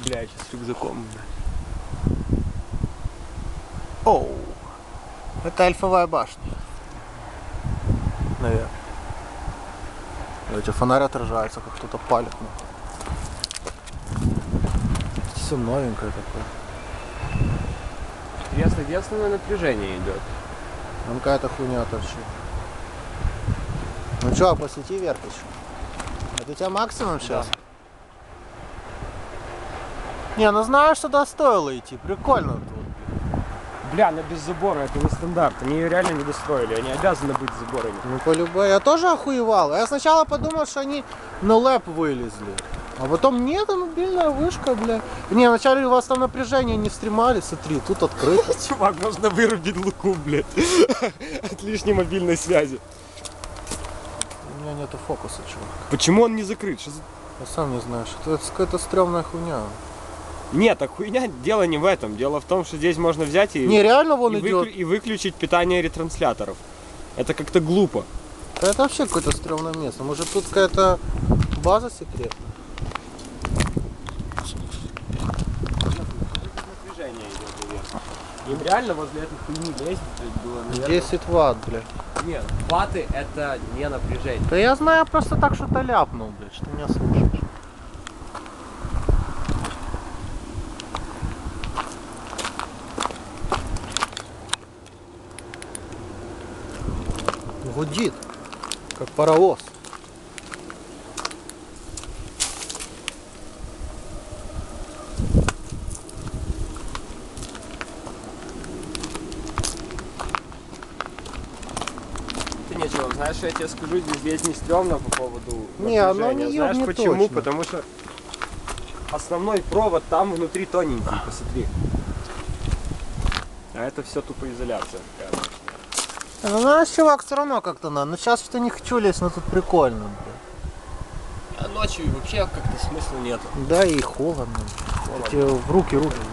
Бля, я сейчас с рюкзаком. Оу. Это Эльфовая башня. Наверное. Эти фонарь отражается, как кто-то палит. Все новенькое такое. Интересно, где основное напряжение идет? Там какая-то хуйня торчит. Ну чё, посвети вверх еще. Это у тебя максимум сейчас? Да. Не, ну знаешь, сюда стоило идти. Прикольно тут. Бля, она без забора, это не стандарт. Они ее реально не достроили, они обязаны быть с заборами. Ну по-любому. Я тоже охуевал. Я сначала подумал, что они на лэп вылезли. А потом нет, мобильная вышка, бля. Не, вначале у вас там напряжение не стремали, смотри, тут открыто. Чувак, можно вырубить луку, блядь. От лишней мобильной связи. У меня нету фокуса, чувак. Почему он не закрыт? Что за... Я сам не знаю, что это какая-то стрёмная хуйня. Нет, так хуйня, дело не в этом. Дело в том, что здесь можно взять и, Не, реально вон идет. и выключить питание ретрансляторов. Это как-то глупо. Да это вообще какое-то стрёмное место. Может тут какая-то база секретная? Напряжение идет вверх. Им реально возле этой хуйни лезть было, наверное... 10 ватт, блядь. Нет, ваты это не напряжение. Да я знаю, просто так что-то ляпнул, блядь, что меня слушаешь. Гудит, как паровоз. Ты нечего, знаешь, я тебе скажу, здесь не стрёмно по поводу Не, оно напряжения. не Знаешь ёбнет почему? точно. Потому что основной провод там внутри тоненький, посмотри. А это все тупо изоляция такая. Ну знаешь, чувак, все равно как-то надо. Ну сейчас что не хочу лезть, но тут прикольно, блядь. А ночью вообще как-то смысла нету. Да и холодно. Тебе в руки.